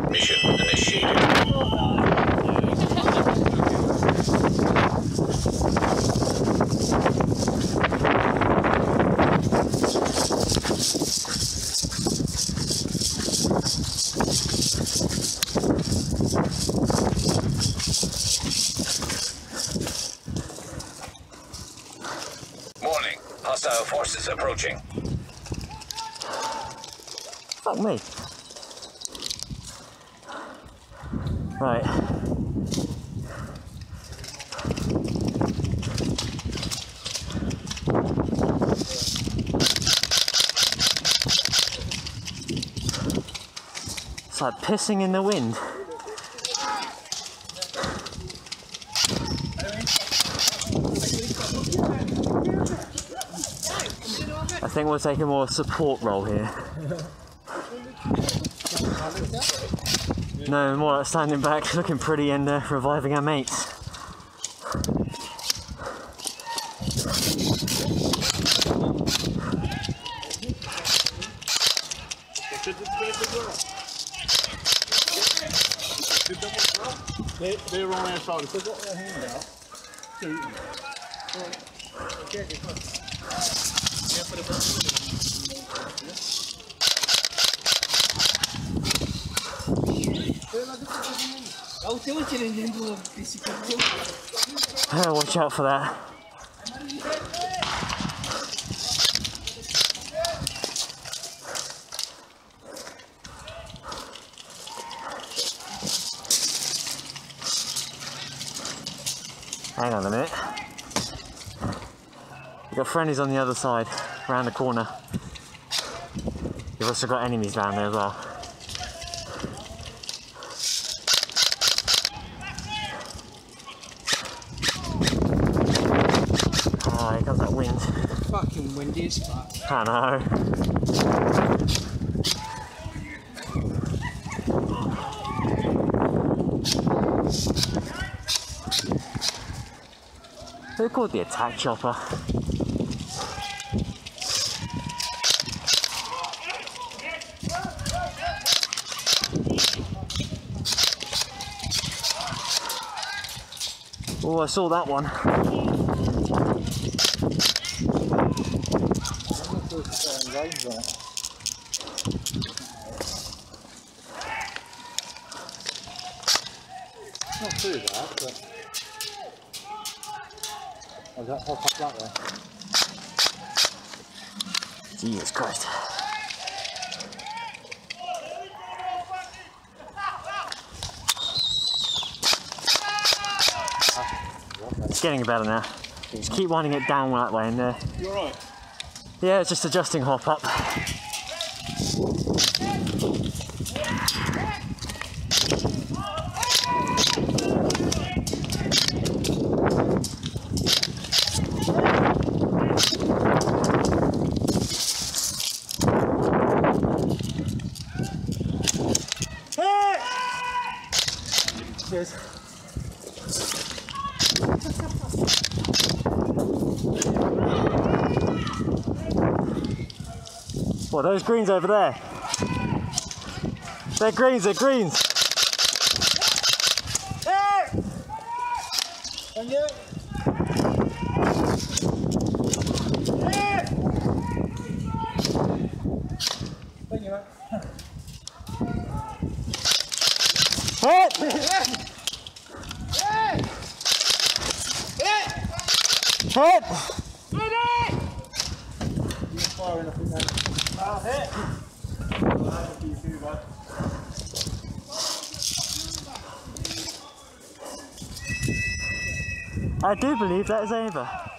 Mission initiated. Warning, hostile forces approaching. Fuck me. Right. It's like pissing in the wind. I think we'll take a more support role here. No, more like standing back, looking pretty and reviving our mates. They're on our side. If they've got their hand out, shoot them. Watch out for that. Hang on a minute. We've got friendlies on the other side, around the corner. You've also got enemies down there as well. Oh, here comes that wind. Fucking windy as fuck. I know. They're called the attack chopper. Oh, I saw that one. Not too bad, but oh, that hop up that way. Jesus Christ. It's getting better now. Just keep winding it down that way and You alright? yeah, it's just adjusting hop up. Cheers. What, those greens over there? They're greens, they're greens! Hey! And you? Hey! Thank you, mate. What? What? I do believe that is over.